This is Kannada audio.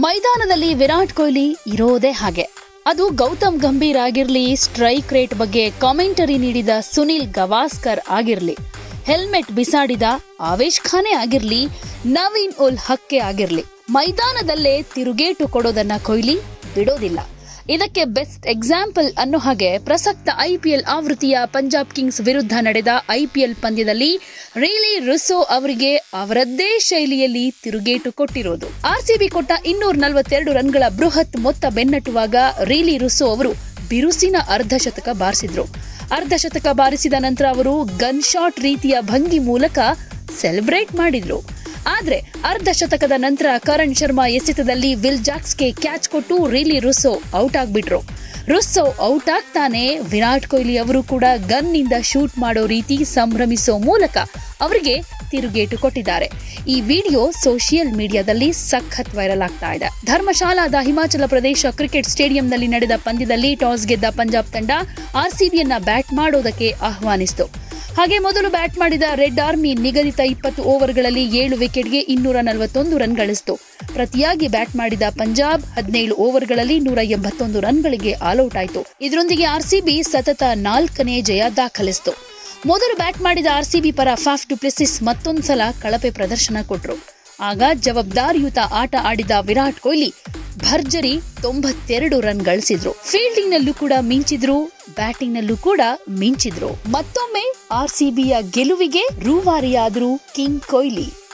ಮೈದಾನದಲ್ಲಿ ವಿರಾಟ್ ಕೊಹ್ಲಿ ಇರೋದೇ ಹಾಗೆ. ಅದು ಗೌತಮ್ ಗಂಭೀರ್ ಆಗಿರ್ಲಿ, ಸ್ಟ್ರೈಕ್ ರೇಟ್ ಬಗ್ಗೆ ಕಾಮೆಂಟರಿ ನೀಡಿದ ಸುನಿಲ್ ಗವಾಸ್ಕರ್ ಆಗಿರ್ಲಿ, ಹೆಲ್ಮೆಟ್ ಬಿಸಾಡಿದ ಆವೇಶ್ ಖಾನೆ ಆಗಿರ್ಲಿ, ನವೀನ್ ಉಲ್ ಹಕ್ಕೆ ಆಗಿರ್ಲಿ, ಮೈದಾನದಲ್ಲೇ ತಿರುಗೇಟು ಕೊಡೋದನ್ನ ಕೊಹ್ಲಿ ಬಿಡೋದಿಲ್ಲ. ಇದಕ್ಕೆ ಬೆಸ್ಟ್ ಎಕ್ಸಾಂಪಲ್ ಅನ್ನೋ ಹಾಗೆ ಪ್ರಸಕ್ತ ಐಪಿಎಲ್ ಆವೃತ್ತಿಯ ಪಂಜಾಬ್ ಕಿಂಗ್ಸ್ ವಿರುದ್ಧ ನಡೆದ ಐಪಿಎಲ್ ಪಂದ್ಯದಲ್ಲಿ ರೀಲಿ ರುಸ್ಸೋ ಅವರಿಗೆ ಅವರದ್ದೇ ಶೈಲಿಯಲ್ಲಿ ತಿರುಗೇಟು ಕೊಟ್ಟಿರೋದು. ಆರ್ಸಿಬಿ ಕೊಟ್ಟ 242 ರನ್ಗಳ ಬೃಹತ್ ಮೊತ್ತ ಬೆನ್ನಟ್ಟುವಾಗ ರೀಲಿ ರುಸ್ಸೋ ಅವರು ಬಿರುಸಿನ ಅರ್ಧಶತಕ ಬಾರಿಸಿದ್ರು. ಅರ್ಧಶತಕ ಬಾರಿಸಿದ ನಂತರ ಅವರು ಗನ್ ಶಾಟ್ ರೀತಿಯ ಭಂಗಿ ಮೂಲಕ ಸೆಲೆಬ್ರೇಟ್ ಮಾಡಿದ್ರು. ಆದ್ರೆ ಅರ್ಧಶತಕದ ನಂತರ ಕರಣ್ ಶರ್ಮಾ ಎಸೆತದಲ್ಲಿ ವಿಲ್ ಜಾಕ್ಸ್ಗೆ ಕ್ಯಾಚ್ ಕೊಟ್ಟು ರೀಲಿ ರುಸ್ಸೋ ಔಟ್ ಆಗ್ಬಿಟ್ರು. ರುಸ್ಸೋ ಔಟ್ ಆಗ್ತಾನೆ ವಿರಾಟ್ ಕೊಹ್ಲಿ ಅವರು ಕೂಡ ಗನ್ ನಿಂದ ಶೂಟ್ ಮಾಡೋ ರೀತಿ ಸಂಭ್ರಮಿಸೋ ಮೂಲಕ ಅವರಿಗೆ ತಿರುಗೇಟು ಕೊಟ್ಟಿದ್ದಾರೆ. ಈ ವಿಡಿಯೋ ಸೋಷಿಯಲ್ ಮೀಡಿಯಾದಲ್ಲಿ ಸಖತ್ ವೈರಲ್ ಆಗ್ತಾ ಇದೆ. ಧರ್ಮಶಾಲಾದ ಹಿಮಾಚಲ ಪ್ರದೇಶ ಕ್ರಿಕೆಟ್ ಸ್ಟೇಡಿಯಂನಲ್ಲಿ ನಡೆದ ಪಂದ್ಯದಲ್ಲಿ ಟಾಸ್ ಗೆದ್ದ ಪಂಜಾಬ್ ತಂಡ ಆರ್ಸಿಬಿಯನ್ನ ಬ್ಯಾಟ್ ಮಾಡೋದಕ್ಕೆ ಆಹ್ವಾನಿಸಿತು. ಹಾಗೆ ಮೊದಲು ಬ್ಯಾಟ್ ಮಾಡಿದ ರೆಡ್ ಆರ್ಮಿ ನಿಗದಿತ 20 ಓವರ್ಗಳಲ್ಲಿ 7 ವಿಕೆಟ್ಗೆ 241 ರನ್ ಗಳಿಸಿತು. ಪ್ರತಿಯಾಗಿ ಬ್ಯಾಟ್ ಮಾಡಿದ ಪಂಜಾಬ್ 17 ಓವರ್ಗಳಲ್ಲಿ 181 ರನ್ಗಳಿಗೆ ಆಲ್ಔಟ್ ಆಯಿತು. ಇದರೊಂದಿಗೆ ಆರ್ಸಿಬಿ ಸತತ 4ನೇ ಜಯ ದಾಖಲಿಸಿತು. ಮೊದಲು ಬ್ಯಾಟ್ ಮಾಡಿದ ಆರ್ಸಿಬಿ ಪರ ಫಾಫ್ ಡು ಪ್ಲೆಸಿಸ್ ಮತ್ತೊಂದ್ಸಲ ಕಳಪೆ ಪ್ರದರ್ಶನ ಕೊಟ್ರು. ಆಗ ಜವಾಬ್ದಾರಿಯುತ ಆಟ ಆಡಿದ ವಿರಾಟ್ ಕೊಹ್ಲಿ ಭರ್ಜರಿ 92 ರನ್ ಗಳಿಸಿದ್ರು. ಫೀಲ್ಡಿಂಗ್ ನಲ್ಲೂ ಕೂಡ ಮಿಂಚಿದ್ರು, ಬ್ಯಾಟಿಂಗ್ ನಲ್ಲೂ ಕೂಡ ಮಿಂಚಿದ್ರು. ಮತ್ತೊಮ್ಮೆ ಆರ್ಸಿಬಿಯ ಗೆಲುವಿಗೆ ರೂವಾರಿಯಾದ್ರು ಕಿಂಗ್ ಕೊಹ್ಲಿ.